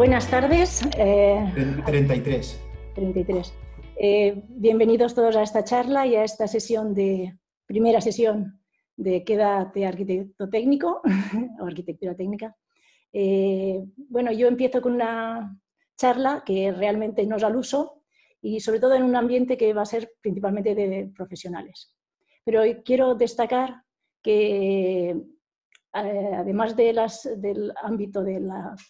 Buenas tardes. 33. 33. Bienvenidos todos a esta charla y a esta primera sesión de Quédate arquitecto técnico o arquitectura técnica. Bueno, yo empiezo con una charla que realmente no es al uso y sobre todo en un ambiente que va a ser principalmente de profesionales. Pero quiero destacar que además del ámbito de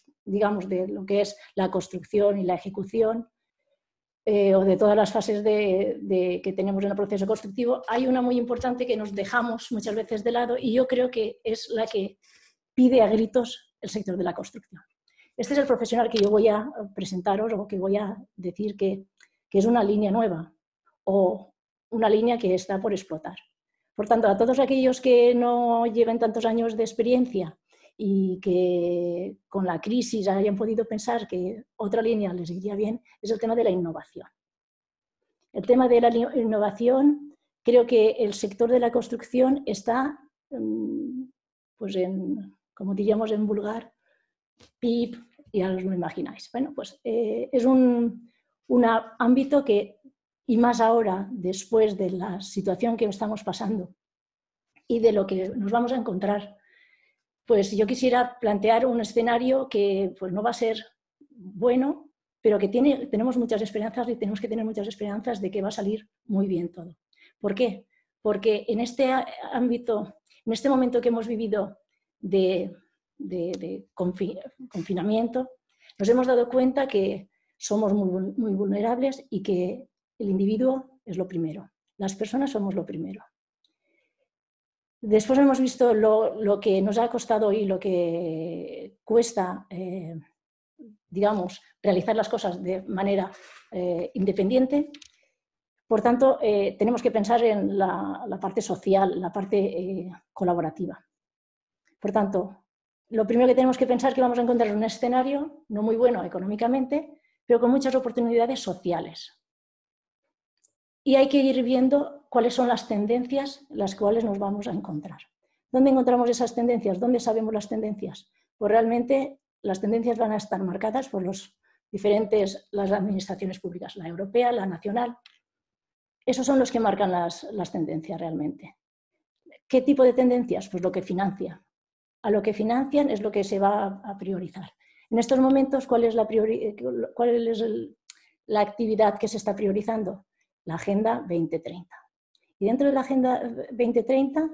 lo que es la construcción y la ejecución, o de todas las fases que tenemos en el proceso constructivo, hay una muy importante que nos dejamos muchas veces de lado y yo creo que es la que pide a gritos el sector de la construcción. Este es el profesional que yo voy a presentaros o que voy a decir que es una línea nueva o una línea que está por explotar. Por tanto, a todos aquellos que no lleven tantos años de experiencia y que con la crisis hayan podido pensar que otra línea les iría bien, es el tema de la innovación. El tema de la innovación, creo que el sector de la construcción está, pues como diríamos en vulgar, pip, ya os lo imagináis. Bueno, pues es un ámbito que, y más ahora, después de la situación que estamos pasando y de lo que nos vamos a encontrar, pues yo quisiera plantear un escenario que pues no va a ser bueno, pero que tenemos muchas esperanzas y tenemos que tener muchas esperanzas de que va a salir muy bien todo. ¿Por qué? Porque en este ámbito, en este momento que hemos vivido de confinamiento, nos hemos dado cuenta que somos muy vulnerables y que el individuo es lo primero. Las personas somos lo primero. Después hemos visto lo que nos ha costado y lo que cuesta, digamos, realizar las cosas de manera independiente. Por tanto, tenemos que pensar en la parte social, la parte colaborativa. Por tanto, lo primero que tenemos que pensar es que vamos a encontrar un escenario no muy bueno económicamente, pero con muchas oportunidades sociales. Y hay que ir viendo cuáles son las tendencias las cuales nos vamos a encontrar. ¿Dónde encontramos esas tendencias? ¿Dónde sabemos las tendencias? Pues realmente las tendencias van a estar marcadas por las administraciones públicas, la europea, la nacional. Esos son los que marcan las tendencias realmente. ¿Qué tipo de tendencias? Pues lo que financia. A lo que financian es lo que se va a priorizar. En estos momentos, ¿cuál es la actividad que se está priorizando? La Agenda 2030. Y dentro de la Agenda 2030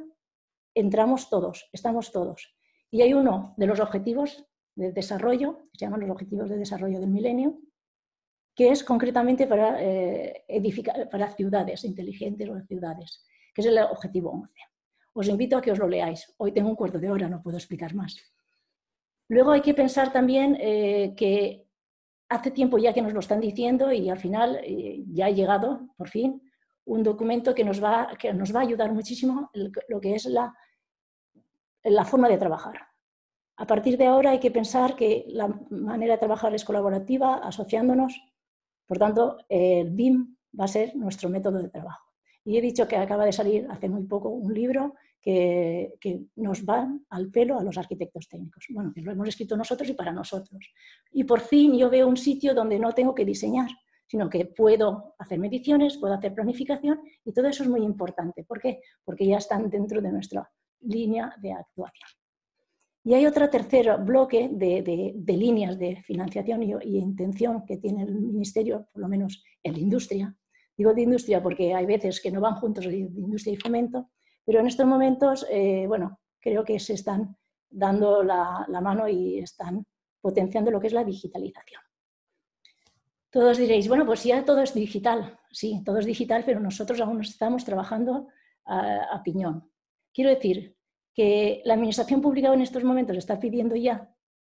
estamos todos. Y hay uno de los objetivos de desarrollo, que se llaman los Objetivos de Desarrollo del Milenio, que es concretamente para ciudades inteligentes o ciudades, que es el objetivo 11. Os invito a que os lo leáis. Hoy tengo un cuarto de hora, no puedo explicar más. Luego hay que pensar también que hace tiempo ya que nos lo están diciendo y al final ya ha llegado, por fin, un documento que nos va a ayudar muchísimo lo que es la forma de trabajar. A partir de ahora hay que pensar que la manera de trabajar es colaborativa, asociándonos. Por tanto, el BIM va a ser nuestro método de trabajo. Y he dicho que acaba de salir hace muy poco un libro que nos va al pelo a los arquitectos técnicos. Bueno, que lo hemos escrito nosotros y para nosotros. Y por fin yo veo un sitio donde no tengo que diseñar, sino que puedo hacer mediciones, puedo hacer planificación y todo eso es muy importante. ¿Por qué? Porque ya están dentro de nuestra línea de actuación. Y hay otro tercer bloque de líneas de financiación y intención que tiene el Ministerio, por lo menos en la industria. Digo de industria porque hay veces que no van juntos de industria y fomento, pero en estos momentos, bueno, creo que se están dando la mano y están potenciando lo que es la digitalización. Todos diréis, bueno, pues ya todo es digital. Sí, todo es digital, pero nosotros aún estamos trabajando a piñón. Quiero decir que la administración pública en estos momentos está pidiendo ya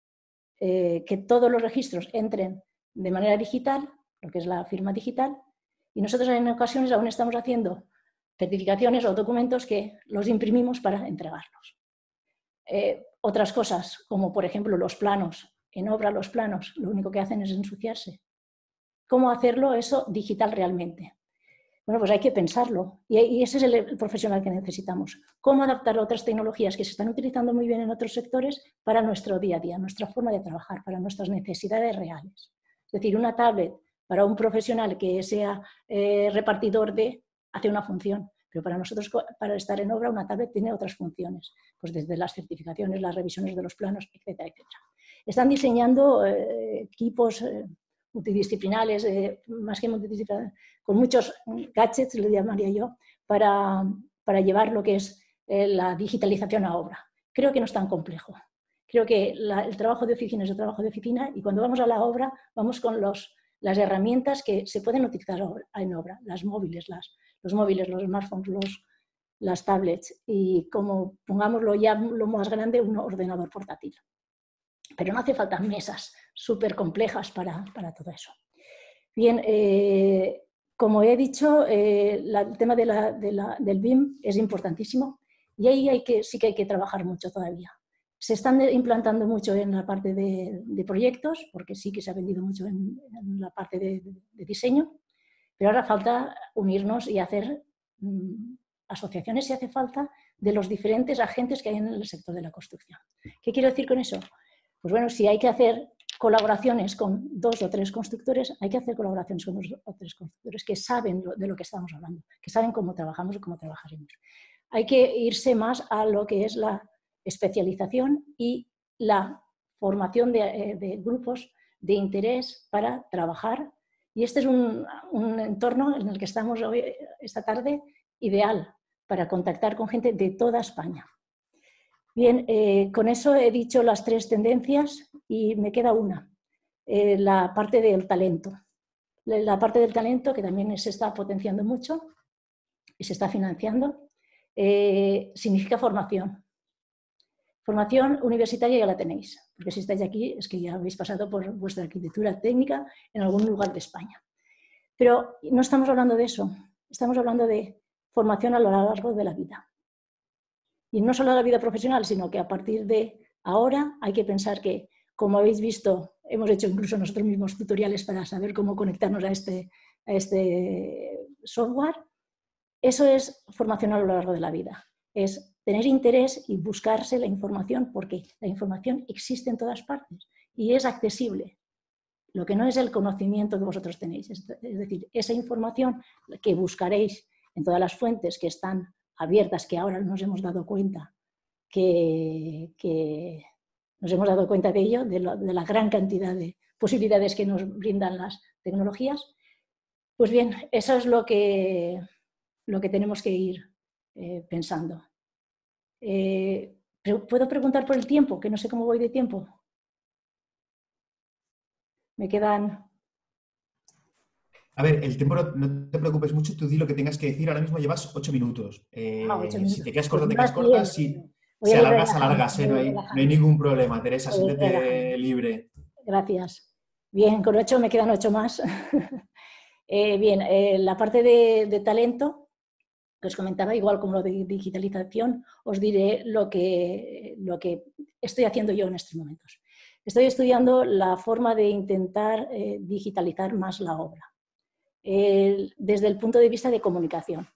que todos los registros entren de manera digital, lo que es la firma digital, y nosotros en ocasiones aún estamos haciendo certificaciones o documentos que los imprimimos para entregarlos. Otras cosas, como por ejemplo los planos. En obra los planos lo único que hacen es ensuciarse. ¿Cómo hacerlo eso digital realmente? Bueno, pues hay que pensarlo y ese es el profesional que necesitamos. ¿Cómo adaptar otras tecnologías que se están utilizando muy bien en otros sectores para nuestro día a día, nuestra forma de trabajar, para nuestras necesidades reales? Es decir, una tablet para un profesional que sea repartidor hace una función, pero para nosotros, para estar en obra, una tablet tiene otras funciones, pues desde las certificaciones, las revisiones de los planos, etcétera, etcétera. Están diseñando equipos multidisciplinares, más que multidisciplinares, con muchos gadgets, le llamaría yo, para llevar lo que es la digitalización a obra. Creo que no es tan complejo. Creo que el trabajo de oficina es el trabajo de oficina y cuando vamos a la obra vamos con las herramientas que se pueden utilizar en obra, los móviles, los smartphones, las tablets y como pongámoslo ya lo más grande, un ordenador portátil. Pero no hace falta mesas súper complejas para todo eso. Bien, como he dicho, el tema del BIM es importantísimo y ahí sí que hay que trabajar mucho todavía. Se están implantando mucho en la parte de proyectos, porque sí que se ha vendido mucho en la parte de diseño, pero ahora falta unirnos y hacer asociaciones si hace falta de los diferentes agentes que hay en el sector de la construcción. ¿Qué quiero decir con eso? Pues bueno, si hay que hacer colaboraciones con 2 o 3 constructores, hay que hacer colaboraciones con 2 o 3 constructores que saben de lo que estamos hablando, que saben cómo trabajamos y cómo trabajaremos. Hay que irse más a lo que es la especialización y la formación de grupos de interés para trabajar. Y este es un entorno en el que estamos hoy, esta tarde, ideal para contactar con gente de toda España. Bien, con eso he dicho las 3 tendencias y me queda una, la parte del talento. La parte del talento que también se está potenciando mucho y se está financiando, significa formación. Formación universitaria ya la tenéis, porque si estáis aquí es que ya habéis pasado por vuestra arquitectura técnica en algún lugar de España. Pero no estamos hablando de eso, estamos hablando de formación a lo largo de la vida. Y no solo la vida profesional, sino que a partir de ahora hay que pensar que, como habéis visto, hemos hecho incluso nosotros mismos tutoriales para saber cómo conectarnos a este software. Eso es formación a lo largo de la vida. Es tener interés y buscarse la información porque la información existe en todas partes y es accesible. Lo que no es el conocimiento que vosotros tenéis. Es decir, esa información que buscaréis en todas las fuentes que están abiertas, que ahora nos hemos dado cuenta que nos hemos dado cuenta de ello, de la gran cantidad de posibilidades que nos brindan las tecnologías. Pues bien, eso es lo que tenemos que ir pensando. ¿Puedo preguntar por el tiempo? Que no sé cómo voy de tiempo. Me quedan... A ver, el tiempo no te preocupes mucho, tú di lo que tengas que decir. Ahora mismo llevas 8 minutos. 8 minutos. Si te quedas Pues corta, te quedas más corta. bien. Si alargas, alargas. No hay ningún problema, Teresa, siéntete libre. Gracias. Bien, con 8 me quedan 8 más. Bien, la parte de talento, que os comentaba, igual como lo de digitalización, os diré lo que estoy haciendo yo en estos momentos. Estoy estudiando la forma de intentar digitalizar más la obra, desde el punto de vista de comunicación.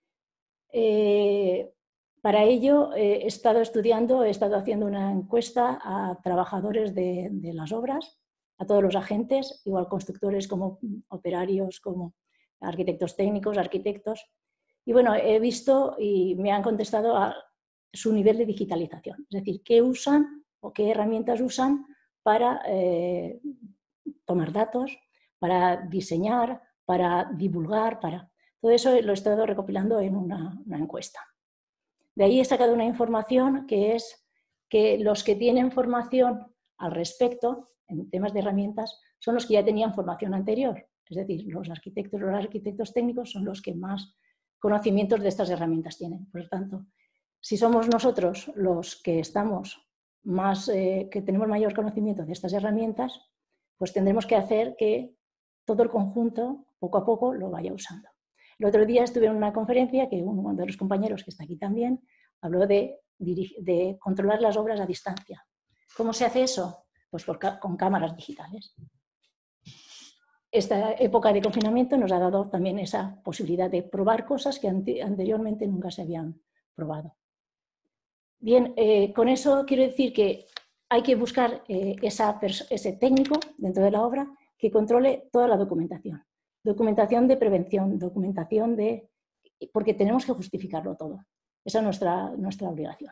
Para ello he estado haciendo una encuesta a trabajadores de las obras, a todos los agentes, igual constructores como operarios, como arquitectos técnicos, arquitectos. Y bueno, he visto y me han contestado a su nivel de digitalización, es decir, qué usan o qué herramientas usan para tomar datos, para diseñar, para divulgar, todo eso lo he estado recopilando en una encuesta. De ahí he sacado una información que es que los que tienen formación al respecto, en temas de herramientas, son los que ya tenían formación anterior. Es decir, los arquitectos técnicos son los que más conocimientos de estas herramientas tienen. Por lo tanto, si somos nosotros los que estamos más, que tenemos mayor conocimiento de estas herramientas, pues tendremos que hacer que todo el conjunto, poco a poco, lo vaya usando. El otro día estuve en una conferencia que uno de los compañeros que está aquí también habló de controlar las obras a distancia. ¿Cómo se hace eso? Pues con cámaras digitales. esta época de confinamiento nos ha dado también esa posibilidad de probar cosas que anteriormente nunca se habían probado. Bien, con eso quiero decir que hay que buscar ese técnico dentro de la obra que controle toda la documentación. Documentación de prevención, documentación de... porque tenemos que justificarlo todo. Esa es nuestra obligación.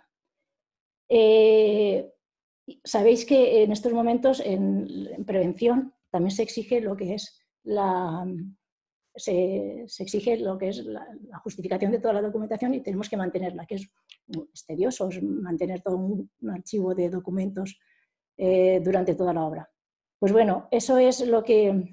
Sabéis que en estos momentos en prevención también se exige lo que es la justificación de toda la documentación y tenemos que mantenerla, que es tedioso mantener todo un archivo de documentos durante toda la obra. Pues bueno, eso es lo que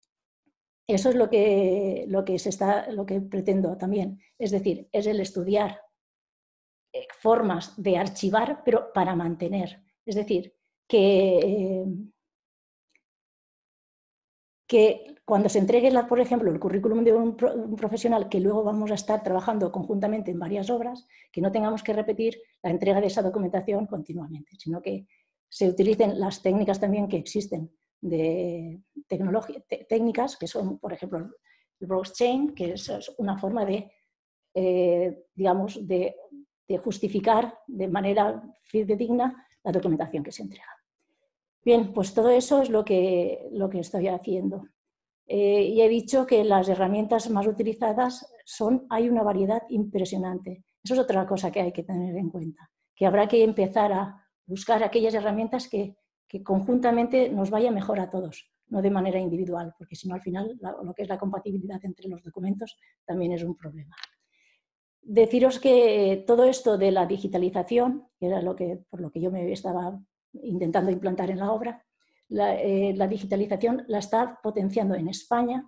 pretendo también, es decir, es el estudiar formas de archivar, pero para mantener. Es decir, que cuando se entregue, por ejemplo, el currículum de un profesional que luego vamos a estar trabajando conjuntamente en varias obras, que no tengamos que repetir la entrega de esa documentación continuamente, sino que se utilicen las técnicas también que existen de técnicas, que son, por ejemplo, el blockchain, que es una forma de, digamos, de justificar de manera fidedigna la documentación que se entrega. Bien, pues todo eso es lo que estoy haciendo. Y he dicho que las herramientas más utilizadas hay una variedad impresionante. Eso es otra cosa que hay que tener en cuenta, que habrá que empezar a buscar aquellas herramientas que conjuntamente nos vaya mejor a todos, no de manera individual, porque si no al final lo que es la compatibilidad entre los documentos también es un problema. Deciros que todo esto de la digitalización, que era por lo que yo me estaba intentando implantar en la obra, la digitalización la está potenciando en España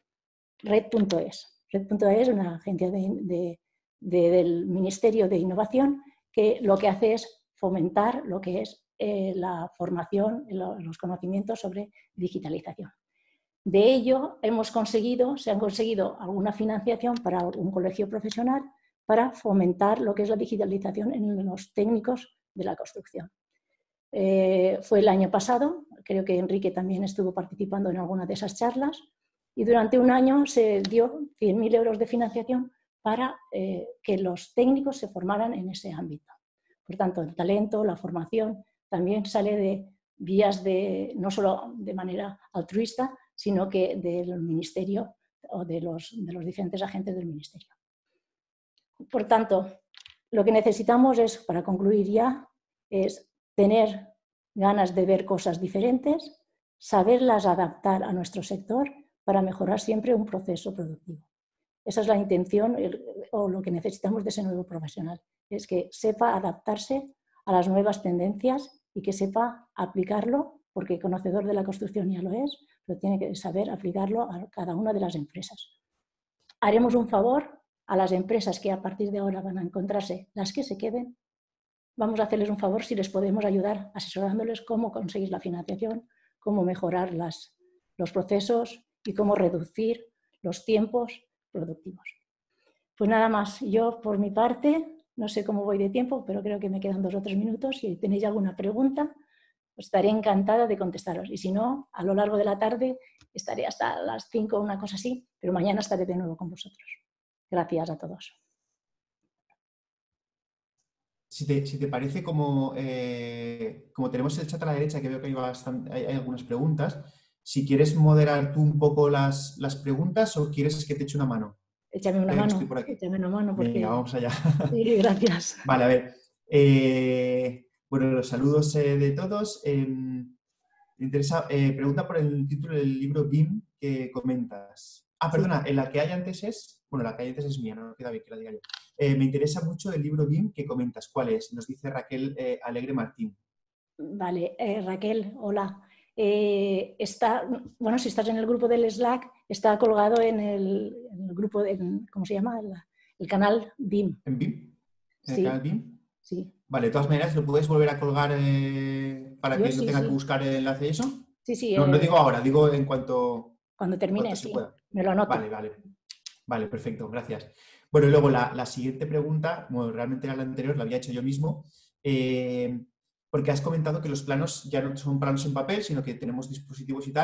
Red.es. Red.es es una agencia del Ministerio de Innovación que lo que hace es fomentar lo que es la formación, los conocimientos sobre digitalización. De ello se han conseguido alguna financiación para un colegio profesional para fomentar lo que es la digitalización en los técnicos de la construcción. Fue el año pasado, creo que Enrique también estuvo participando en alguna de esas charlas, y durante un año se dio 100.000 euros de financiación para que los técnicos se formaran en ese ámbito. Por tanto, el talento, la formación, también sale de vías no solo de manera altruista, sino que del ministerio o de los diferentes agentes del ministerio. Por tanto, lo que necesitamos es, para concluir ya, es tener ganas de ver cosas diferentes, saberlas adaptar a nuestro sector para mejorar siempre un proceso productivo. Esa es la intención o lo que necesitamos de ese nuevo profesional, es que sepa adaptarse a las nuevas tendencias y que sepa aplicarlo, porque conocedor de la construcción ya lo es, pero tiene que saber aplicarlo a cada una de las empresas. Haremos un favor a las empresas que a partir de ahora van a encontrarse, las que se queden, vamos a hacerles un favor si les podemos ayudar asesorándoles cómo conseguir la financiación, cómo mejorar los procesos y cómo reducir los tiempos productivos. Pues nada más, yo por mi parte, no sé cómo voy de tiempo, pero creo que me quedan 2 o 3 minutos. Si tenéis alguna pregunta, pues estaré encantada de contestaros. Y si no, a lo largo de la tarde estaré hasta las 5 o una cosa así, pero mañana estaré de nuevo con vosotros. Gracias a todos. Si te parece, como tenemos el chat a la derecha, que veo que hay algunas preguntas, si quieres moderar tú un poco las preguntas o quieres que te eche una mano. Échame una mano, échame una mano porque... Venga, vamos allá. Sí, gracias. Vale, a ver. Bueno, los saludos de todos. Me interesa, pregunta por el título del libro BIM que comentas. Perdona, en la que hay antes es... Bueno, la que hay antes es mía, no queda bien que la diga yo. Me interesa mucho el libro BIM que comentas. ¿Cuál es? Nos dice Raquel Alegre Martín. Vale, Raquel, hola. Bueno, si estás en el grupo del Slack, está colgado en el grupo, ¿cómo se llama? El canal BIM. ¿En BIM? ¿En sí. el canal BIM? Sí. Vale, de todas maneras, ¿lo puedes volver a colgar para que no tenga que buscar el enlace y eso? Sí. No digo ahora, digo en cuanto... Cuando termine, se pueda. Me lo anoto. Vale, perfecto, gracias. Bueno, y luego la siguiente pregunta, bueno, realmente era la anterior, la había hecho yo mismo, porque has comentado que los planos ya no son planos en papel, sino que tenemos dispositivos y tal,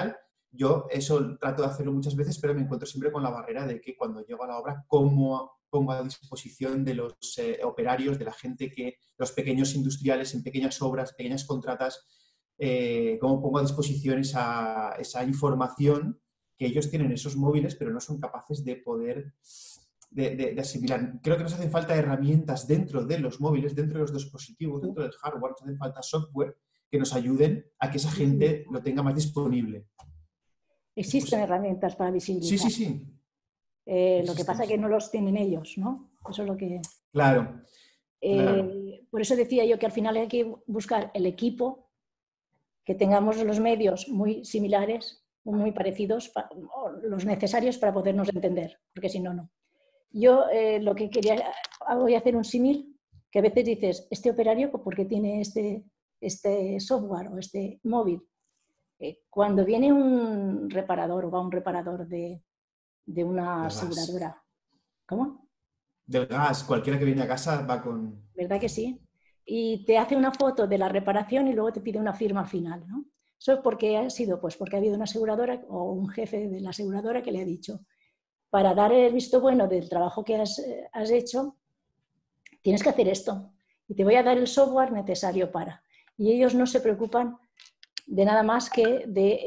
yo eso trato de hacerlo muchas veces, pero me encuentro siempre con la barrera de que cuando llego a la obra, ¿cómo pongo a disposición de los operarios, de la gente los pequeños industriales en pequeñas obras, pequeñas contratas, cómo pongo a disposición esa información que ellos tienen en esos móviles, pero no son capaces de poder de asimilar? Creo que nos hacen falta herramientas dentro de los móviles, dentro de los dispositivos, dentro del hardware, nos hacen falta software que nos ayuden a que esa gente lo tenga más disponible. Existen herramientas para visibilizar. Sí, sí, sí. Lo que pasa es que no los tienen ellos, ¿no? Eso es lo que... Claro. Claro. Por eso decía yo que al final hay que buscar el equipo, que tengamos los medios muy similares, muy parecidos, los necesarios para podernos entender, porque si no, no. Yo lo que quería, voy a hacer un símil, que a veces dices, este operario, ¿por qué tiene este software o este móvil? Cuando viene un reparador o va un reparador de una aseguradora. ¿Cómo? Del gas, cualquiera que viene a casa va con... ¿Verdad que sí? Y te hace una foto de la reparación y luego te pide una firma final, ¿no? Eso porque ha sido, pues porque ha habido una aseguradora o un jefe de la aseguradora que le ha dicho, para dar el visto bueno del trabajo que has hecho, tienes que hacer esto y te voy a dar el software necesario para. Y ellos no se preocupan de nada más que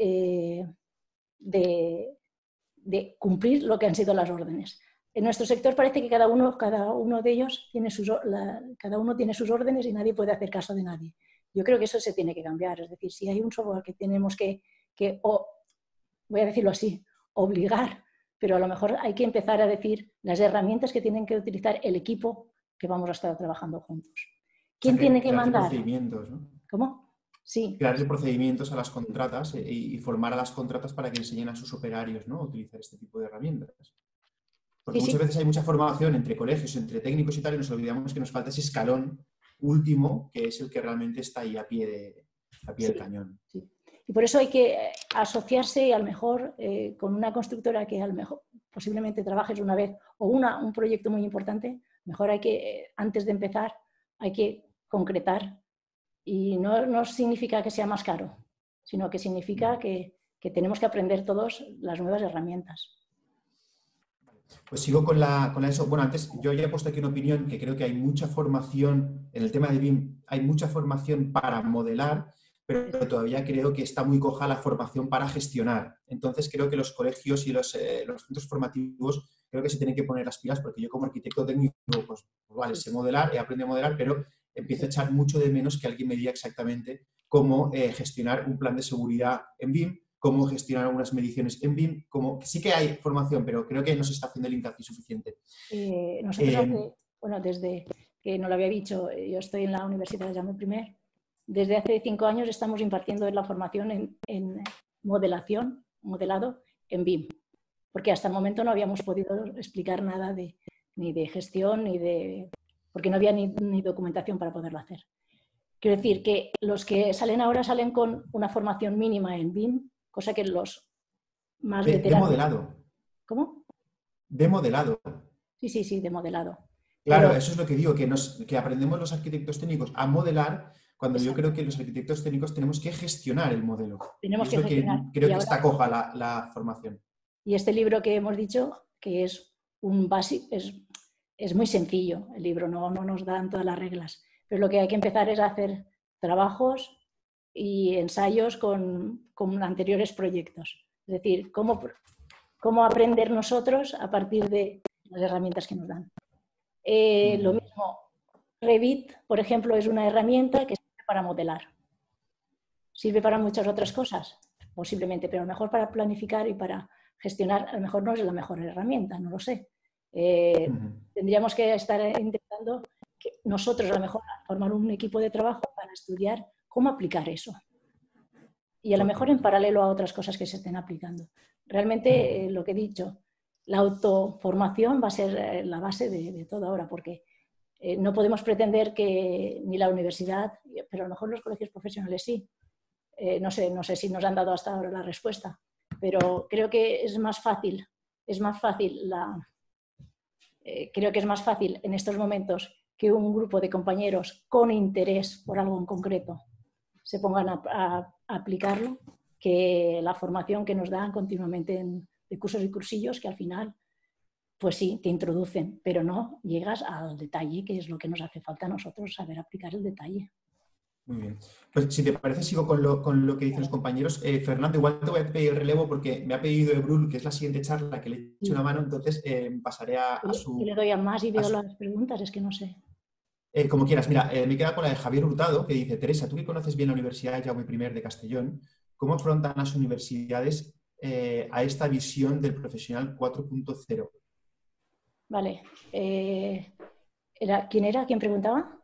de cumplir lo que han sido las órdenes. En nuestro sector parece que cada uno de ellos tiene cada uno tiene sus órdenes y nadie puede hacer caso de nadie. Yo creo que eso se tiene que cambiar. Es decir, si hay un software que tenemos que voy a decirlo así, obligar, pero a lo mejor hay que empezar a decir las herramientas que tienen que utilizar el equipo que vamos a estar trabajando juntos. ¿Quién tiene que mandar? Procedimientos, ¿no? ¿Cómo? Sí. Crear procedimientos a las contratas y formar a las contratas para que enseñen a sus operarios, ¿no?, a utilizar este tipo de herramientas. Porque muchas veces hay mucha formación entre colegios, entre técnicos y tal, y nos olvidamos que nos falta ese escalón último, que es el que realmente está ahí a pie del cañón. Sí. Y por eso hay que asociarse a lo mejor con una constructora que a lo mejor posiblemente trabajes una vez o un proyecto muy importante. Mejor hay que, antes de empezar, hay que concretar. Y no significa que sea más caro, sino que significa que tenemos que aprender todos las nuevas herramientas. Pues sigo con eso. Bueno, antes yo ya he puesto aquí una opinión que creo que hay mucha formación, en el tema de BIM hay mucha formación para modelar, pero todavía creo que está muy coja la formación para gestionar. Entonces creo que los colegios y los centros formativos creo que se tienen que poner las pilas, porque yo como arquitecto técnico, pues vale, sé modelar, he aprendido a modelar, pero empiezo a echar mucho de menos que alguien me diga exactamente cómo gestionar un plan de seguridad en BIM, cómo gestionar algunas mediciones en BIM, sí que hay formación, pero creo que no se está haciendo el hincapié suficiente. Nosotros desde que no lo había dicho, yo estoy en la Universidad de Jaume I, desde hace 5 años estamos impartiendo la formación en modelado en BIM, porque hasta el momento no habíamos podido explicar nada ni de gestión, porque no había ni documentación para poderlo hacer. Quiero decir que los que salen ahora salen con una formación mínima en BIM, cosa que los más veteranos... De modelado. ¿Cómo? De modelado. Sí, de modelado. Claro, eso es lo que digo, que aprendemos los arquitectos técnicos a modelar, cuando yo creo que los arquitectos técnicos tenemos que gestionar el modelo. Tenemos que gestionar. Creo que está coja la formación. Y este libro que hemos dicho, que es un básico, es muy sencillo el libro, no nos dan todas las reglas, pero lo que hay que empezar es a hacer trabajos y ensayos con anteriores proyectos. Es decir, cómo aprender nosotros a partir de las herramientas que nos dan. Lo mismo, Revit, por ejemplo, es una herramienta que sirve para modelar. Sirve para muchas otras cosas, posiblemente, pero a lo mejor para planificar y para gestionar, a lo mejor no es la mejor herramienta, no lo sé. Tendríamos que estar intentando que nosotros a lo mejor formar un equipo de trabajo para estudiar cómo aplicar eso. Y a lo mejor en paralelo a otras cosas que se estén aplicando. Realmente, lo que he dicho, la autoformación va a ser la base de todo ahora, porque no podemos pretender que ni la universidad, pero a lo mejor los colegios profesionales sí. No sé si nos han dado hasta ahora la respuesta, pero creo que es más fácil creo que es más fácil en estos momentos que un grupo de compañeros con interés por algo en concreto se pongan a aplicarlo, que la formación que nos dan continuamente de cursos y cursillos, que al final, pues sí, te introducen, pero no llegas al detalle, que es lo que nos hace falta a nosotros, saber aplicar el detalle. Muy bien. Pues si te parece, sigo con lo que dicen los compañeros. Fernando, igual te voy a pedir el relevo porque me ha pedido Ebrul, que es la siguiente charla, que le he hecho una mano, entonces pasaré a su... Yo le doy a más y veo las preguntas, es que no sé. Como quieras, mira, me queda con la de Javier Hurtado, que dice: Teresa, tú que conoces bien la Universidad Jaume I de Castellón, ¿cómo afrontan las universidades a esta visión del profesional 4.0? Vale. ¿Quién era? ¿Quién preguntaba?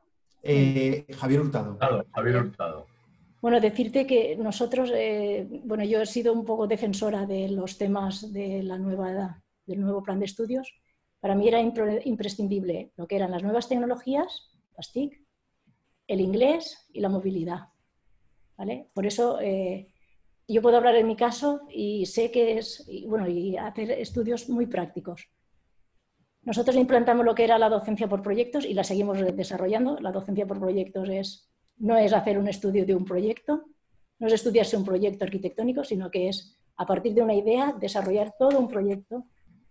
Javier Hurtado. Javier Hurtado. Bueno, decirte que nosotros, bueno, yo he sido un poco defensora de los temas de la nueva edad, del nuevo plan de estudios. Para mí era imprescindible lo que eran las nuevas tecnologías, las TIC, el inglés y la movilidad. ¿Vale? Por eso yo puedo hablar en mi caso y sé que es, bueno, y hacer estudios muy prácticos. Nosotros implantamos lo que era la docencia por proyectos y la seguimos desarrollando. La docencia por proyectos no es hacer un estudio de un proyecto, no es estudiarse un proyecto arquitectónico, sino que es, a partir de una idea, desarrollar todo un proyecto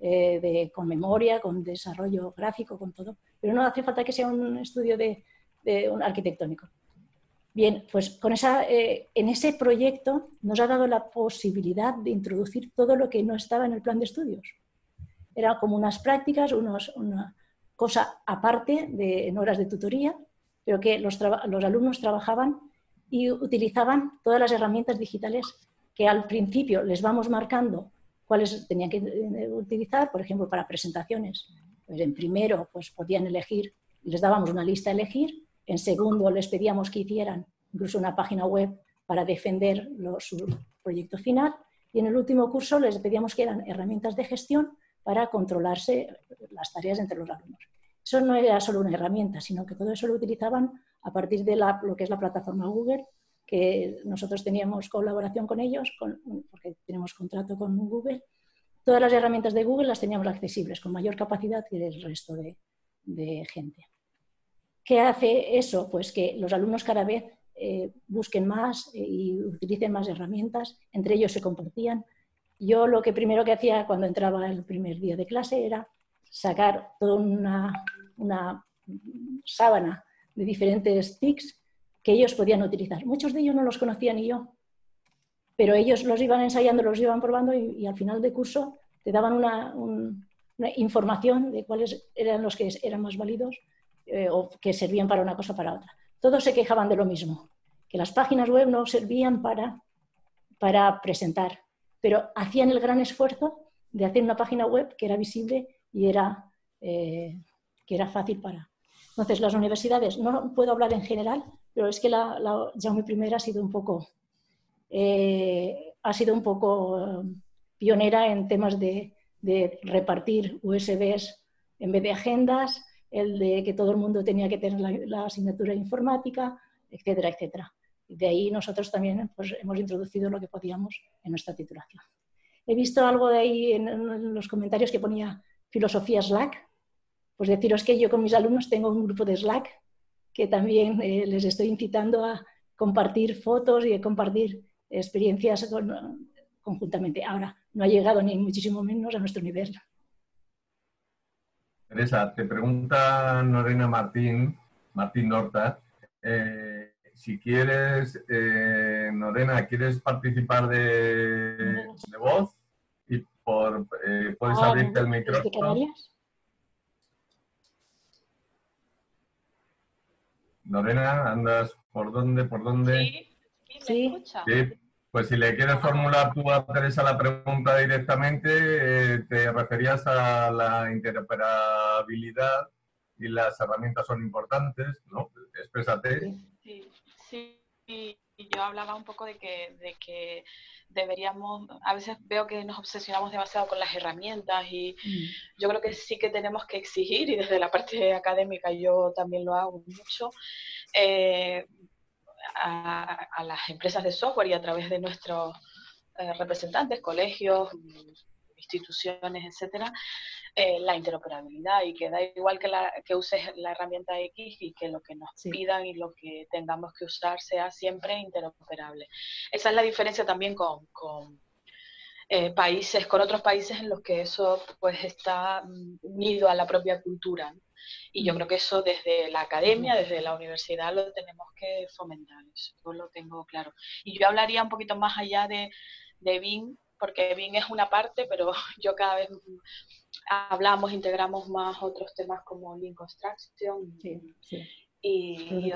con memoria, con desarrollo gráfico, con todo. Pero no hace falta que sea un estudio de un arquitectónico. Bien, pues en ese proyecto nos ha dado la posibilidad de introducir todo lo que no estaba en el plan de estudios. Era como unas prácticas, una cosa aparte en horas de tutoría, pero que los alumnos trabajaban y utilizaban todas las herramientas digitales que al principio les vamos marcando cuáles tenían que utilizar, por ejemplo, para presentaciones. Pues en primero, pues podían elegir, les dábamos una lista a elegir. En segundo, les pedíamos que hicieran incluso una página web para defender su proyecto final. Y en el último curso les pedíamos que eran herramientas de gestión para controlarse las tareas entre los alumnos. Eso no era solo una herramienta, sino que todo eso lo utilizaban a partir de lo que es la plataforma Google, que nosotros teníamos colaboración con ellos, porque tenemos contrato con Google. Todas las herramientas de Google las teníamos accesibles, con mayor capacidad que el resto de gente. ¿Qué hace eso? Pues que los alumnos cada vez busquen más y utilicen más herramientas, entre ellos se compartían. Yo lo que primero que hacía cuando entraba el primer día de clase era sacar toda una sábana de diferentes TICs que ellos podían utilizar. Muchos de ellos no los conocía ni yo, pero ellos los iban ensayando, los iban probando y al final de curso te daban una información de cuáles eran los que eran más válidos o que servían para una cosa o para otra. Todos se quejaban de lo mismo, que las páginas web no servían para presentar, pero hacían el gran esfuerzo de hacer una página web que era visible y que era fácil para... Entonces, las universidades, no puedo hablar en general, pero es que la Jaume I ha sido un poco pionera en temas de repartir USBs en vez de agendas, el de que todo el mundo tenía que tener la asignatura informática, etcétera, etcétera. De ahí nosotros también pues, hemos introducido lo que podíamos en nuestra titulación. He visto algo de ahí en los comentarios que ponía filosofía Slack. Pues deciros que yo con mis alumnos tengo un grupo de Slack que también les estoy incitando a compartir fotos y a compartir experiencias conjuntamente. Ahora, no ha llegado ni muchísimo menos a nuestro nivel. Teresa, te pregunta Norena Martín Norta, si quieres, Norena, ¿quieres participar de voz? Y puedes abrirte el micrófono. ¿Desde Canarias? Norena, ¿andas por dónde? Sí, ¿me escucha? Sí. Pues si le quieres formular tú a Teresa la pregunta directamente, te referías a la interoperabilidad y las herramientas son importantes, ¿no? Exprésate. Sí. Y yo hablaba un poco de que deberíamos, a veces veo que nos obsesionamos demasiado con las herramientas y yo creo que sí que tenemos que exigir, y desde la parte académica yo también lo hago mucho, a las empresas de software y a través de nuestros representantes, colegios, instituciones, etcétera, la interoperabilidad, y que da igual que uses la herramienta X y que lo que nos pidan y lo que tengamos que usar sea siempre interoperable. Esa es la diferencia también con países, con otros países en los que eso pues está unido a la propia cultura, ¿no? Y yo creo que eso desde la academia, desde la universidad lo tenemos que fomentar, eso lo tengo claro. Y yo hablaría un poquito más allá de BIM, porque BIM es una parte, pero yo cada vez integramos más otros temas como Lean Construction, y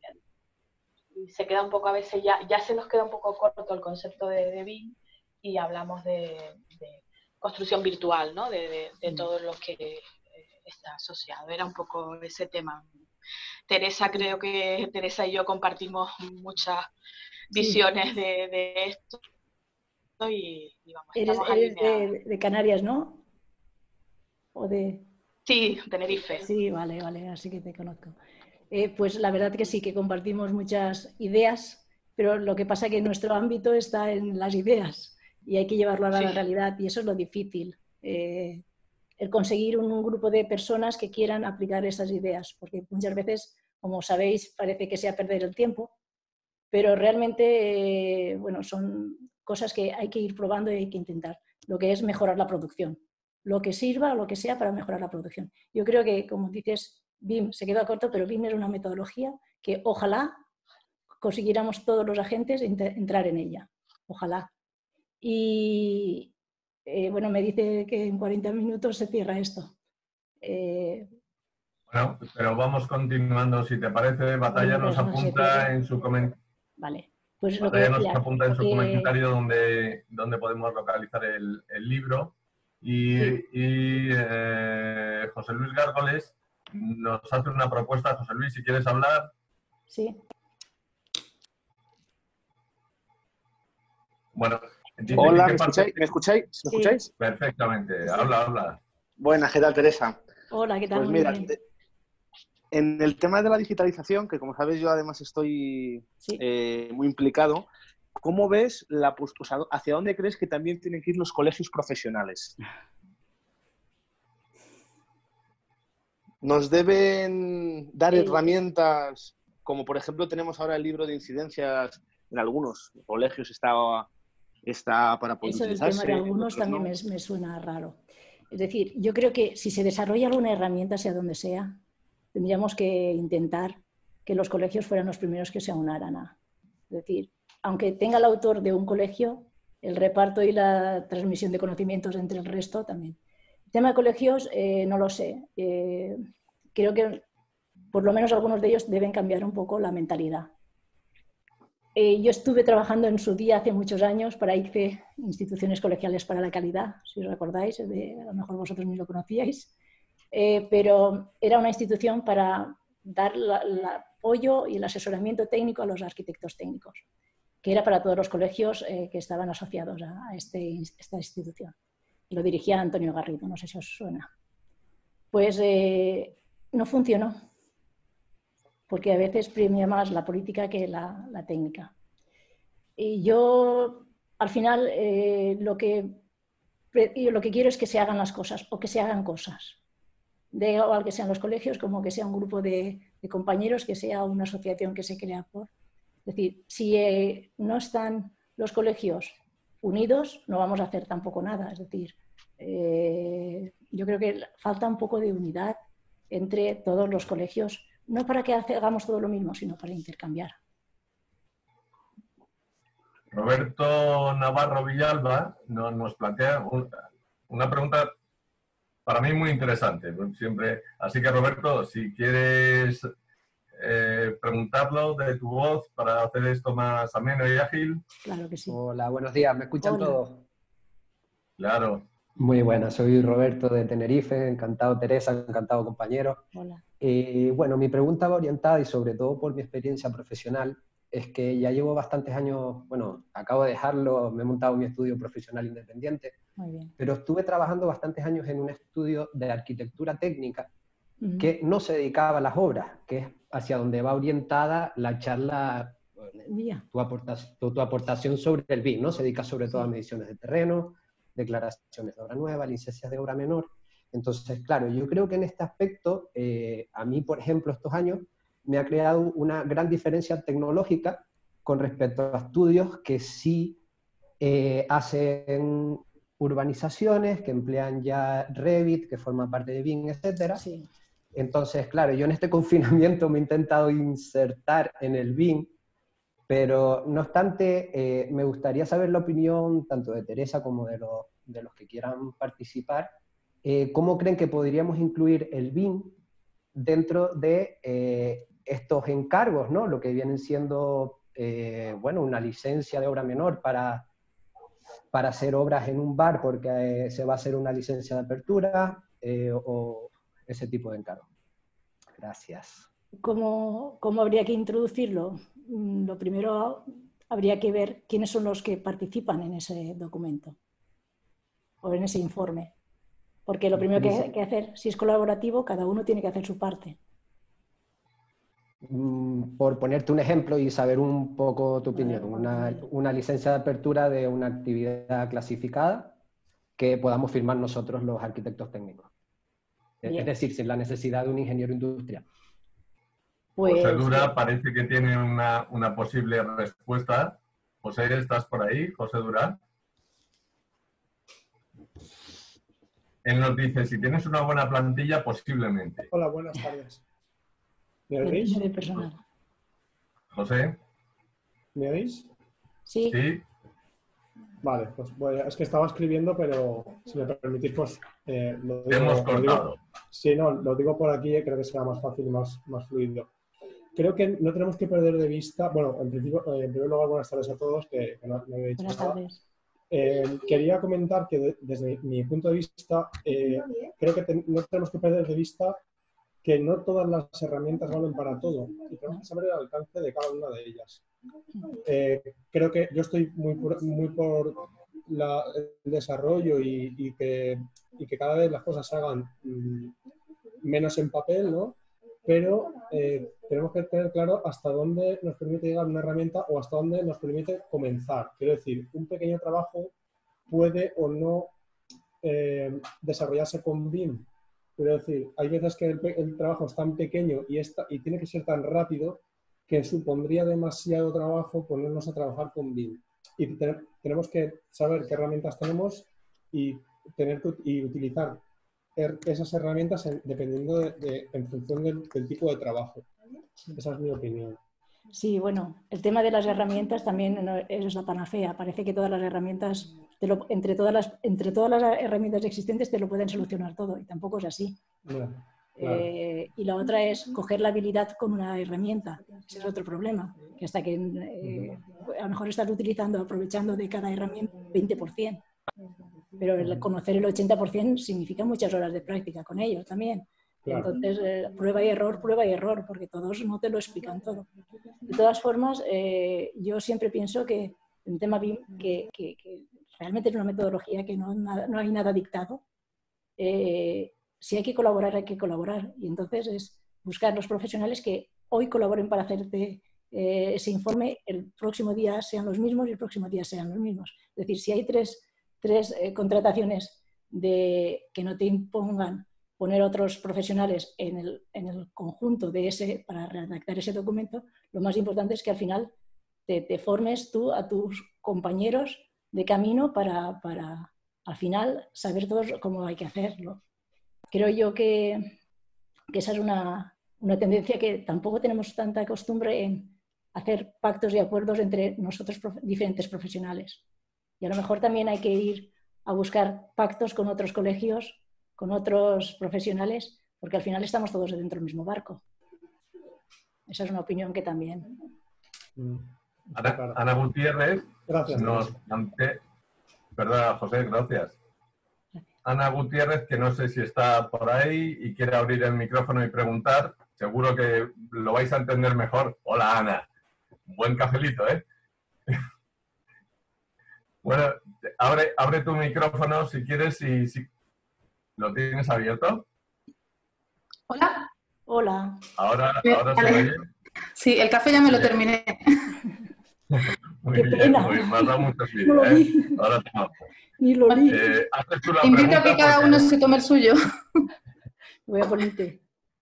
se queda un poco a veces, ya se nos queda un poco corto el concepto de BIM, y hablamos de construcción virtual, ¿no? De todo lo que está asociado. Era un poco ese tema. Teresa, creo que Teresa y yo compartimos muchas visiones de esto, y vamos, estamos eres de Canarias, ¿no? ¿O de...? Sí, Tenerife. Sí, vale, así que te conozco. Pues la verdad que sí, que compartimos muchas ideas, pero lo que pasa es que nuestro ámbito está en las ideas y hay que llevarlo a la realidad, y eso es lo difícil. El conseguir un grupo de personas que quieran aplicar esas ideas, porque muchas veces, como sabéis, parece que sea perder el tiempo, pero realmente, bueno, son cosas que hay que ir probando y hay que intentar. Lo que es mejorar la producción, lo que sirva o lo que sea para mejorar la producción. Yo creo que, como dices, BIM se quedó corto, pero BIM es una metodología que ojalá consiguiéramos todos los agentes entrar en ella. Ojalá. Y bueno, me dice que en 40 minutos se cierra esto. Bueno, pero vamos continuando, si te parece. Batalla nos apunta en su comentario. Vale. Pues Batalla nos apunta en su comentario donde podemos localizar el libro. Y José Luis Gárgoles nos hace una propuesta. José Luis, si quieres hablar. Sí. Bueno. Hola, ¿me escucháis? ¿Me escucháis? Perfectamente. Sí. Habla. Buenas, ¿qué tal, Teresa? Hola, ¿qué tal? Pues mira, en el tema de la digitalización, que como sabes yo además estoy muy implicado, ¿cómo ves hacia dónde crees que también tienen que ir los colegios profesionales? ¿Nos deben dar herramientas, como por ejemplo tenemos ahora el libro de incidencias, en algunos colegios está para poder utilizarse? Eso del tema de algunos también me suena raro. Es decir, yo creo que si se desarrolla alguna herramienta, sea donde sea, tendríamos que intentar que los colegios fueran los primeros que se aunaran a. Es decir, aunque tenga el autor de un colegio, el reparto y la transmisión de conocimientos entre el resto también. El tema de colegios, no lo sé. Creo que por lo menos algunos de ellos deben cambiar un poco la mentalidad. Yo estuve trabajando en su día, hace muchos años, para ICE, Instituciones Colegiales para la Calidad, si os recordáis, a lo mejor vosotros ni lo conocíais, pero era una institución para dar el apoyo y el asesoramiento técnico a los arquitectos técnicos, que era para todos los colegios que estaban asociados a esta institución. Lo dirigía Antonio Garrido, no sé si os suena. Pues no funcionó, porque a veces premia más la política que la técnica. Y yo, al final, lo que quiero es que se hagan las cosas, o que se hagan cosas. De igual que sean los colegios, como que sea un grupo de compañeros, que sea una asociación que se crea por... Es decir, si no están los colegios unidos, no vamos a hacer tampoco nada. Es decir, yo creo que falta un poco de unidad entre todos los colegios, no para que hagamos todo lo mismo, sino para intercambiar. Roberto Navarro Villalba nos plantea una pregunta para mí muy interesante. Siempre. Así que, Roberto, si quieres preguntarlo de tu voz para hacer esto más ameno y ágil. Claro que sí. Hola, buenos días. ¿Me escuchan todos? Claro. Muy buena, soy Roberto de Tenerife, encantado Teresa, encantado compañero. Hola. Bueno, mi pregunta va orientada, y sobre todo por mi experiencia profesional, es que ya llevo bastantes años, bueno, acabo de dejarlo, me he montado mi estudio profesional independiente, muy bien, pero estuve trabajando bastantes años en un estudio de arquitectura técnica que no se dedicaba a las obras, que es hacia donde va orientada la charla, tu aportación sobre el BIM, ¿no? Se dedica sobre todo a mediciones de terreno, declaraciones de obra nueva, licencias de obra menor. Entonces, claro, yo creo que en este aspecto, a mí, por ejemplo, estos años, me ha creado una gran diferencia tecnológica con respecto a estudios que sí hacen urbanizaciones, que emplean ya Revit, que forma parte de BIM, etc. Sí. Entonces, claro, yo en este confinamiento me he intentado insertar en el BIM, pero no obstante, me gustaría saber la opinión tanto de Teresa como de los que quieran participar. ¿Cómo creen que podríamos incluir el BIM dentro de estos encargos, ¿no? Lo que vienen siendo, bueno, una licencia de obra menor para hacer obras en un bar porque se va a hacer una licencia de apertura, o ese tipo de encargos. Gracias. ¿Cómo habría que introducirlo? Lo primero, habría que ver quiénes son los que participan en ese documento o en ese informe. Porque lo primero que hay que hacer, si es colaborativo, cada uno tiene que hacer su parte. Por ponerte un ejemplo y saber un poco tu opinión, una licencia de apertura de una actividad clasificada que podamos firmar nosotros los arquitectos técnicos. Bien. Es decir, sin la necesidad de un ingeniero industrial. Pues, José Dura parece que tiene una posible respuesta. José, ¿estás por ahí? José Dura. Él nos dice, si tienes una buena plantilla, posiblemente. Hola, buenas tardes. ¿Me oís? de personal. José. ¿Me oís? Sí. Sí. Vale, pues es que estaba escribiendo, pero si me permitís, pues lo digo. Hemos cortado. Sí, no, lo digo por aquí, creo que será más fácil y más fluido. Creo que no tenemos que perder de vista, bueno, en principio, en primer lugar, buenas tardes a todos, que no había dicho Buenas nada. tardes. Quería comentar que desde mi punto de vista, creo que no tenemos que perder de vista que no todas las herramientas valen para todo y tenemos que saber el alcance de cada una de ellas. Creo que yo estoy muy por el desarrollo y que cada vez las cosas se hagan menos en papel, ¿no? Pero tenemos que tener claro hasta dónde nos permite llegar una herramienta o hasta dónde nos permite comenzar. Quiero decir, un pequeño trabajo puede o no desarrollarse con BIM. Quiero decir, hay veces que el trabajo es tan pequeño y tiene que ser tan rápido que supondría demasiado trabajo ponernos a trabajar con BIM. Y tenemos que saber qué herramientas tenemos y utilizar esas herramientas dependiendo en función del tipo de trabajo. Esa es mi opinión. Sí, bueno, el tema de las herramientas también es la panacea. Parece que todas las herramientas, entre todas las herramientas existentes te lo pueden solucionar todo y tampoco es así. Claro. Y la otra es coger la habilidad con una herramienta. Ese es otro problema, que hasta que a lo mejor estás aprovechando de cada herramienta 20%. Pero el conocer el 80% significa muchas horas de práctica con ellos también. Claro. Entonces, prueba y error, porque todos no te lo explican todo. De todas formas, yo siempre pienso que el tema BIM, que realmente es una metodología que no hay nada dictado, si hay que colaborar. Y entonces es buscar los profesionales que hoy colaboren para hacerte ese informe, el próximo día sean los mismos y el próximo día sean los mismos. Es decir, si hay tres contrataciones que no te impongan poner otros profesionales en el conjunto para redactar ese documento, lo más importante es que al final te formes tú a tus compañeros de camino para al final saber todos cómo hay que hacerlo. Creo yo que esa es una tendencia que tampoco tenemos tanta costumbre en hacer pactos y acuerdos entre nosotros diferentes profesionales. Y a lo mejor también hay que ir a buscar pactos con otros colegios, con otros profesionales, porque al final estamos todos dentro del mismo barco. Esa es una opinión que también... Ana Gutiérrez Gracias. Perdona, José, gracias. Ana Gutiérrez, que no sé si está por ahí y quiere abrir el micrófono y preguntar. Seguro que lo vais a entender mejor. Hola, Ana. Buen cafelito, ¿eh? Bueno, abre tu micrófono si quieres y si lo tienes abierto. Hola. Hola. Ahora se oye. Sí, el café ya me lo terminé. Muy bien, me has dado mucho envidia, ¿eh? Ahora te Ni lo vi. Haces tú la Invito a pregunta que cada porque- uno se tome el suyo. Voy a ponerte.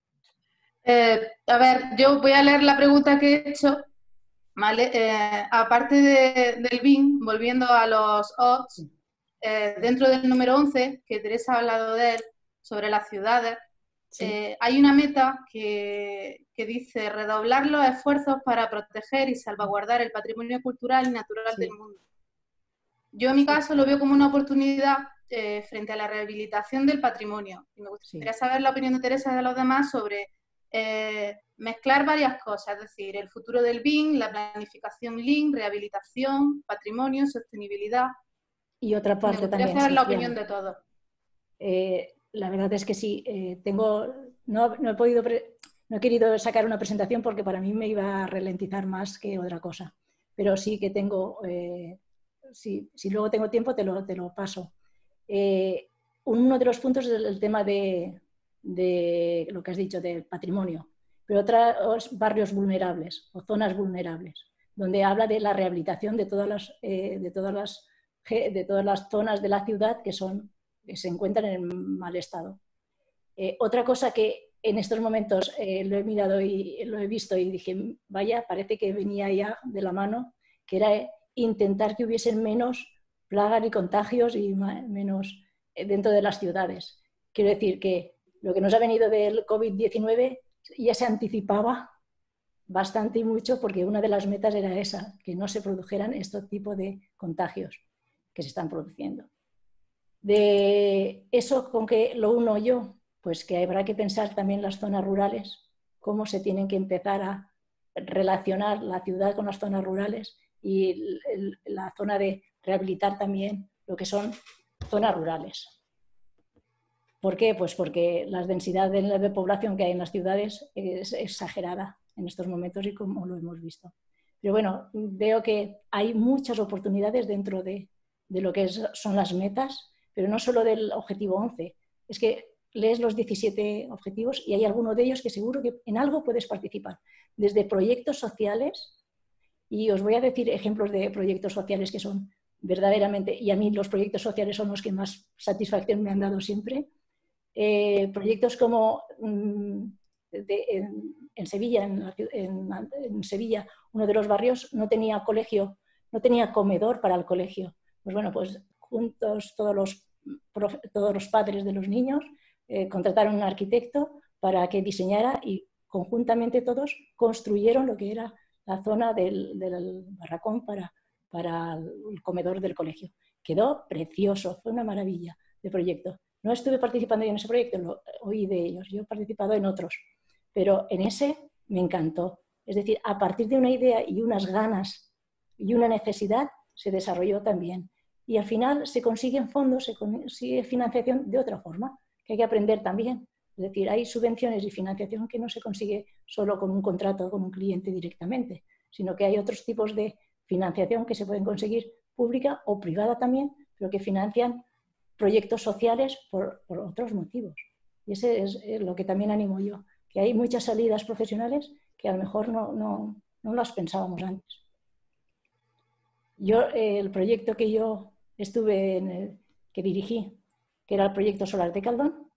A ver, yo voy a leer la pregunta que he hecho, ¿vale? Aparte del BIM, volviendo a los odds, dentro del número 11, que Teresa ha hablado de él, sobre las ciudades, hay una meta que dice redoblar los esfuerzos para proteger y salvaguardar el patrimonio cultural y natural del mundo. Yo en mi caso lo veo como una oportunidad frente a la rehabilitación del patrimonio. Y me gustaría saber la opinión de Teresa y de los demás sobre mezclar varias cosas, es decir, el futuro del BIM, la planificación Lean, rehabilitación, patrimonio, sostenibilidad. Y otra parte me gustaría también saber la social. opinión de todos. La verdad es que sí, no he querido sacar una presentación porque para mí me iba a ralentizar más que otra cosa, pero sí que tengo, si luego tengo tiempo te lo paso. Uno de los puntos es el tema de lo que has dicho, del patrimonio, pero otros barrios vulnerables o zonas vulnerables, donde habla de la rehabilitación de todas las zonas de la ciudad que se encuentran en mal estado. Otra cosa que en estos momentos lo he mirado y lo he visto y dije, vaya, parece que venía ya de la mano, que era intentar que hubiesen menos plagas y contagios y menos dentro de las ciudades. Quiero decir que lo que nos ha venido del COVID-19 ya se anticipaba bastante y mucho porque una de las metas era esa, que no se produjeran este tipo de contagios que se están produciendo. De eso con que lo uno yo, pues que habrá que pensar también las zonas rurales, cómo se tienen que empezar a relacionar la ciudad con las zonas rurales y la zona de rehabilitar también lo que son zonas rurales. ¿Por qué? Pues porque la densidad de población que hay en las ciudades es exagerada en estos momentos y como lo hemos visto. Pero bueno, veo que hay muchas oportunidades dentro de lo que son las metas, pero no solo del objetivo 11. Es que lees los 17 objetivos y hay alguno de ellos que seguro que en algo puedes participar. Desde proyectos sociales, y os voy a decir ejemplos de proyectos sociales que son verdaderamente, y a mí los proyectos sociales son los que más satisfacción me han dado siempre. Proyectos como en Sevilla, en Sevilla, uno de los barrios no tenía colegio, no tenía comedor para el colegio. Pues bueno, pues juntos todos los padres de los niños contrataron un arquitecto para que diseñara y conjuntamente todos construyeron lo que era la zona del barracón para el comedor del colegio. Quedó precioso, fue una maravilla de proyecto. No estuve participando yo en ese proyecto, lo oí de ellos, yo he participado en otros, pero en ese me encantó. Es decir, a partir de una idea y unas ganas y una necesidad se desarrolló también. Y al final se consiguen fondos, se consigue financiación de otra forma, que hay que aprender también. Es decir, hay subvenciones y financiación que no se consigue solo con un contrato con un cliente directamente, sino que hay otros tipos de financiación que se pueden conseguir pública o privada también, pero que financian proyectos sociales por otros motivos. Y ese es lo que también animo yo, que hay muchas salidas profesionales que a lo mejor no las pensábamos antes. Yo, el proyecto que yo estuve que dirigí, que era el proyecto solar de Caldón,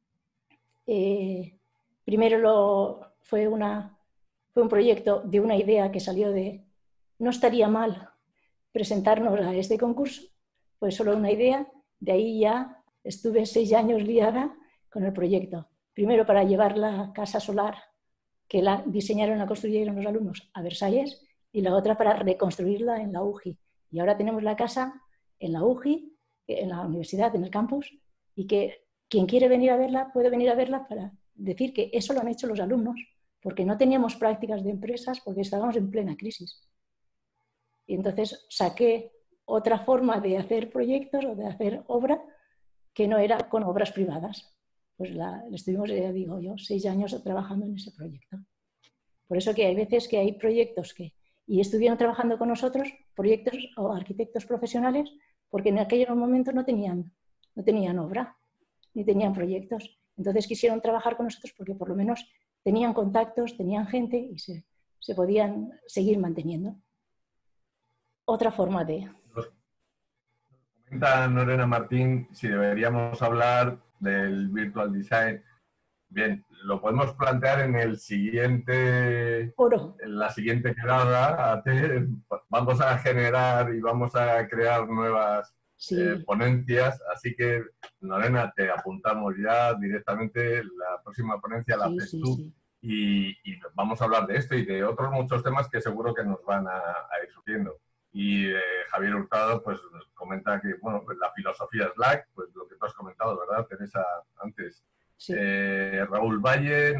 primero fue un proyecto de una idea que salió de, no estaría mal presentarnos a este concurso, pues solo una idea. De ahí ya estuve 6 años liada con el proyecto. Primero para llevar la casa solar que la diseñaron y la construyeron los alumnos a Versalles y la otra para reconstruirla en la UGI. Y ahora tenemos la casa en la UGI, en la universidad, en el campus, y que quien quiere venir a verla puede venir a verla para decir que eso lo han hecho los alumnos, porque no teníamos prácticas de empresas, porque estábamos en plena crisis. Y entonces saqué otra forma de hacer proyectos o de hacer obra que no era con obras privadas. Pues estuvimos, ya digo yo, 6 años trabajando en ese proyecto. Por eso que hay veces que hay proyectos y estuvieron trabajando con nosotros, proyectos o arquitectos profesionales, porque en aquellos momentos no tenían obra, ni tenían proyectos. Entonces quisieron trabajar con nosotros porque por lo menos tenían contactos, tenían gente y se podían seguir manteniendo. Otra forma de... Lorena Martín, si deberíamos hablar del Virtual Design. Bien, lo podemos plantear en el siguiente, en la siguiente quedada. Vamos a generar y vamos a crear nuevas ponencias, así que Lorena, te apuntamos ya directamente, la próxima ponencia la haces tú. Y vamos a hablar de esto y de otros muchos temas que seguro que nos van a ir surgiendo. Y Javier Hurtado pues nos comenta que, bueno, pues la filosofía Slack, pues lo que tú has comentado, ¿verdad, Teresa, antes? Sí. Raúl Valle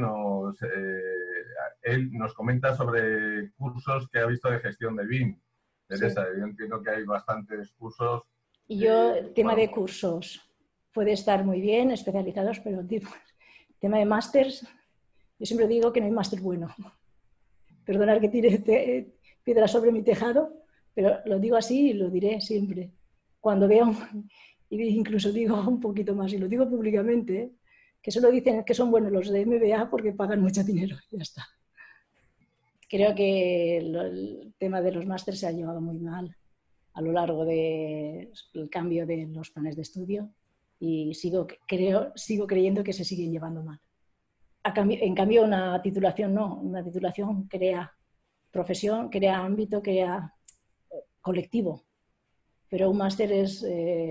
él nos comenta sobre cursos que ha visto de gestión de BIM. Teresa, yo entiendo que hay bastantes cursos. Y yo, el tema de cursos puede estar muy bien, especializados, pero el tema de másters, yo siempre digo que no hay máster bueno. Perdonad que tire piedras sobre mi tejado, pero lo digo así y lo diré siempre. Cuando veo, incluso digo un poquito más, y lo digo públicamente, que solo dicen que son buenos los de MBA porque pagan mucho dinero, ya está. Creo que el tema de los másteres se ha llevado muy mal a lo largo del cambio de los planes de estudio y sigo creyendo que se siguen llevando mal. En cambio, una titulación no, una titulación crea profesión, crea ámbito, crea colectivo, pero un máster es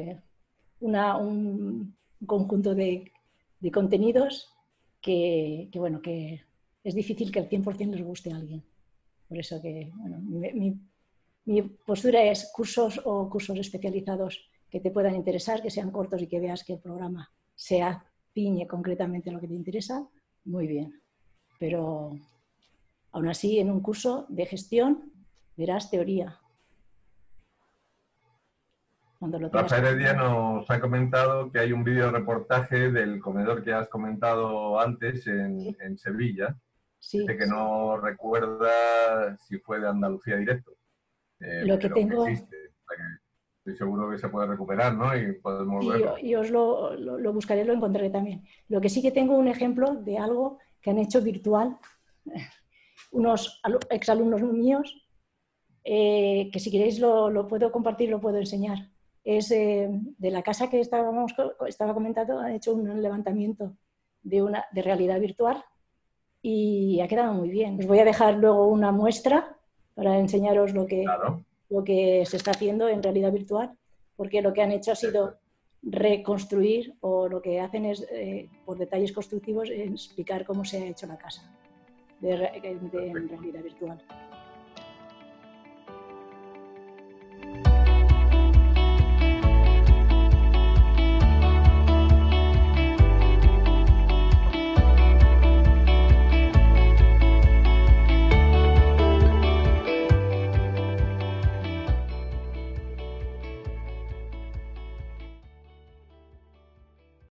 un conjunto de contenidos que es difícil que al 100% les guste a alguien. Por eso que, bueno, mi postura es cursos o cursos especializados que te puedan interesar, que sean cortos y que veas que el programa se ciñe concretamente a lo que te interesa, muy bien. Pero aún así, en un curso de gestión verás teoría. Rafael Heredia nos ha comentado que hay un vídeo reportaje del comedor que has comentado antes en Sevilla. Sí, dice que no recuerda si fue de Andalucía directo. Lo que tengo... Que existe. Estoy seguro que se puede recuperar, ¿no? Y podemos verlo. Y os lo buscaré, lo encontraré también. Lo que sí que tengo un ejemplo de algo que han hecho virtual unos exalumnos míos, que si queréis lo puedo compartir, lo puedo enseñar. Es de la casa que estaba comentando, han hecho un levantamiento de realidad virtual y ha quedado muy bien. Os voy a dejar luego una muestra para enseñaros lo que se está haciendo en realidad virtual, porque lo que han hecho ha sido reconstruir, o lo que hacen es, por detalles constructivos, explicar cómo se ha hecho la casa en realidad virtual.